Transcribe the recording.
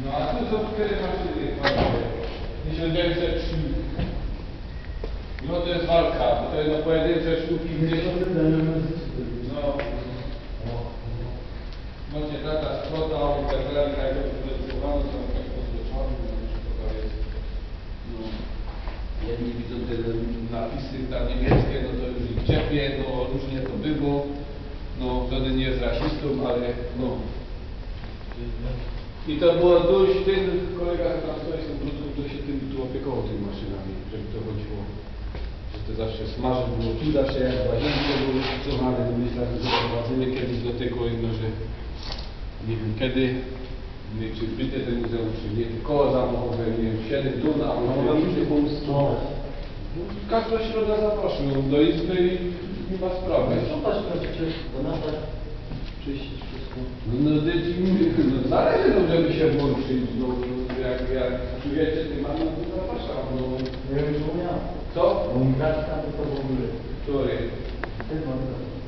No a tu są 4 maszyny, 1903. No to jest walka, bo to jest no pojedyncze sztuki gdzieś. No nie tata sprzątał i tak dalej, jak to wypracowano, to tak pozwyczony, no wszystko to jest. No. Jedni widzą te napisy tam niemieckie, no to już ich ciepnie, no różnie to było. No żaden nie jest rasistą, ale no. I to było dość, ten kolega tam stoi z tym brudem, to się tym tu opiekował tymi maszynami, żeby to chodziło. Że to zawsze smażek było, cuda się jak łazienki były stosowane, to myślę, że doprowadzimy kiedyś do tego, no, że nie wiem kiedy, czy zbyte ten muzeum, czy nie, koło zamochowe, nie wiem, 7 ton, a mogę ludzie pomóc. Każda środa zapraszam do izby i nie ma sprawy. Sprzątać przecież, do nas czyścić wszystko. No zależy, no, żeby się włączyć, no, jak czujecie tym mamy, to zapraszam. No. Nie wiem, czemu ja. Co? Bo mi brat tam to w ogóle. Który? Ten mam.